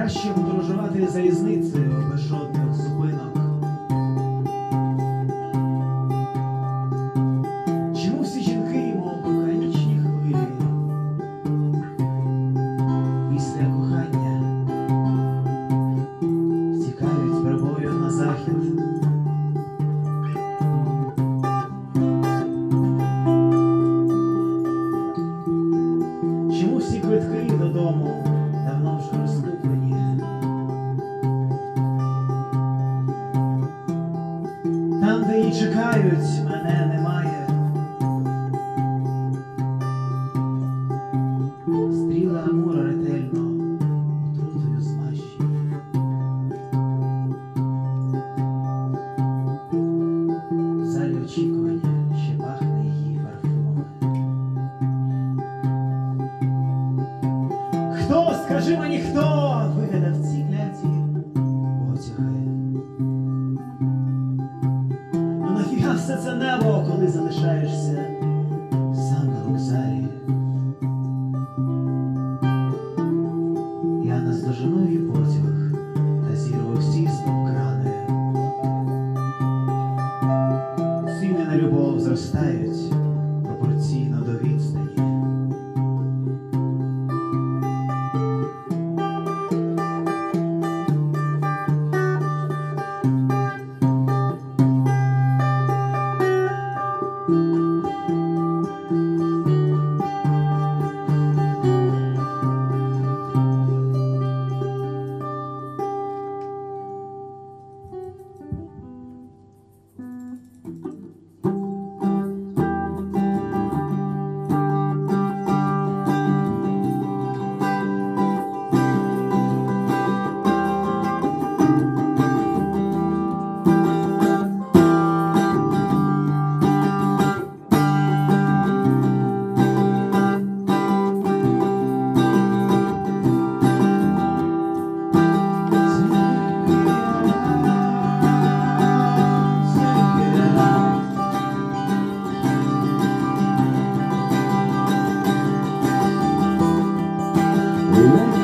Краще подорожувати залізницею без жодних зупинок. Чому всі жінки, мов вулканічні хвилі, після кохання втікають прибою на захід? Чому всі квитки додому давно вже розкуплені? Там, де її чекають, мене немає. Стріли Амура ретельно отрутою змащені. В залі очікування ще пахне її парфумами. Хто, скажи мені, хто вигадав ці кляті потяги? Ну нафіга все це небо, коли залишаєшся сам на вокзалі? Я наздожену її потяг та зірву всі крани. Ціни на любов зростають пропорційно до відстані. Let